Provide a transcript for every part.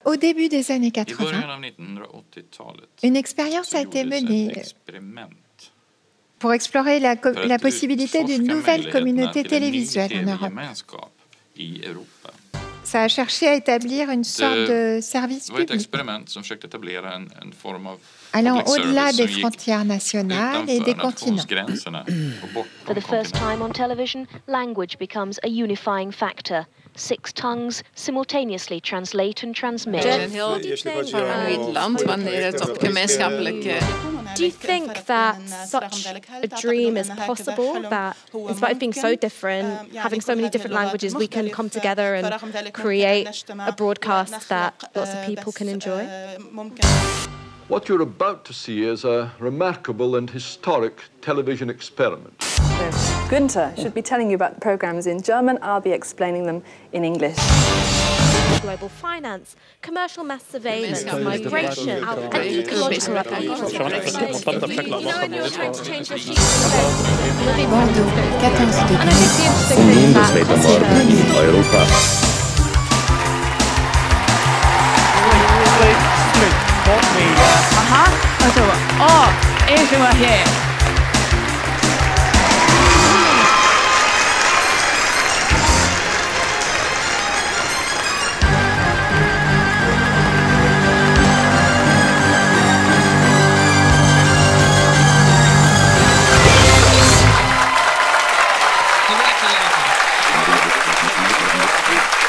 Au début des années I 80, början av 1980-talet une expérience a så été gjordes ett menée experiment pour explorer la för att possibilité d'une utforska nouvelle möjligheterna communauté till en ny télévisuelle en Europe. tv-gemenskap i Europa. Ça a cherché à établir une sorte de service Det var ett public experiment som försökte etablera en form av allant public au-delà service des som gick frontières nationales et des utanför continents. nationsgränserna och For bortom the first kontinenterna. time on television, language becomes a unifying factor. 6 tongues simultaneously translate and transmit. Do you think that such a dream is possible, that in spite of being so different, having so many different languages, we can come together and create a broadcast that lots of people can enjoy? What you're about to see is a remarkable and historic television experiment. Günther should be telling you about the programs in German. I'll be explaining them in English. Global finance, commercial mass surveillance, migration, and ecological upheaval. When you're trying to change your Bordeaux, 14 And I think the interesting thing is that Europa. If you were here.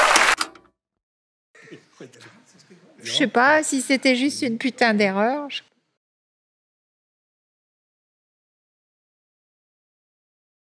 Je sais pas si c'était juste une putain d'erreur.